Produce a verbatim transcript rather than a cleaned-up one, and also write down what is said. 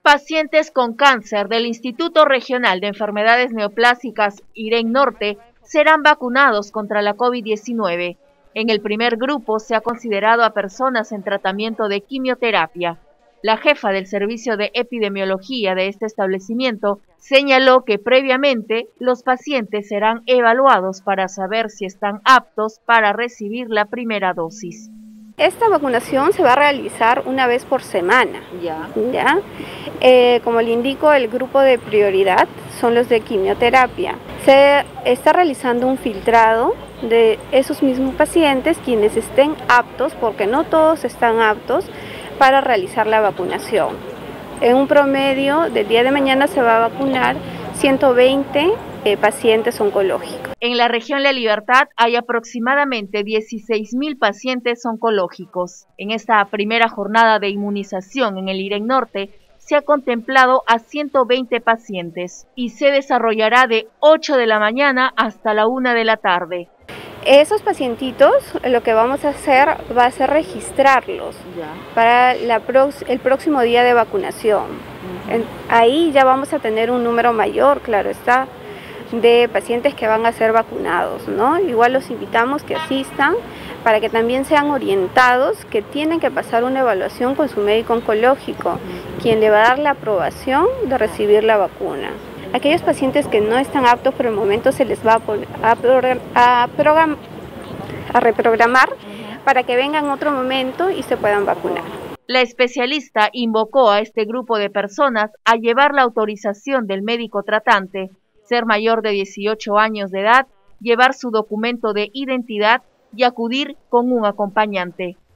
Pacientes con cáncer del Instituto Regional de Enfermedades Neoplásicas IREN Norte serán vacunados contra la COVID diecinueve. En el primer grupo se ha considerado a personas en tratamiento de quimioterapia. La jefa del Servicio de Epidemiología de este establecimiento señaló que previamente los pacientes serán evaluados para saber si están aptos para recibir la primera dosis. Esta vacunación se va a realizar una vez por semana. Ya. ¿Ya? Eh, como le indico, el grupo de prioridad son los de quimioterapia. Se está realizando un filtrado de esos mismos pacientes quienes estén aptos, porque no todos están aptos para realizar la vacunación. En un promedio del día de mañana se va a vacunar ciento veinte eh, pacientes oncológicos. En la región La Libertad hay aproximadamente dieciséis mil pacientes oncológicos. En esta primera jornada de inmunización en el IREN Norte se ha contemplado a ciento veinte pacientes y se desarrollará de ocho de la mañana hasta la una de la tarde. Esos pacientitos, lo que vamos a hacer va a ser registrarlos ya. para la prox el próximo día de vacunación. Uh-huh. en, ahí ya vamos a tener un número mayor, claro está, de pacientes que van a ser vacunados, ¿no? Igual los invitamos que asistan para que también sean orientados que tienen que pasar una evaluación con su médico oncológico, uh-huh. quien le va a dar la aprobación de recibir la vacuna. Aquellos pacientes que no están aptos por el momento se les va a, a, a, program, a reprogramar para que vengan en otro momento y se puedan vacunar. La especialista invocó a este grupo de personas a llevar la autorización del médico tratante, ser mayor de dieciocho años de edad, llevar su documento de identidad y acudir con un acompañante.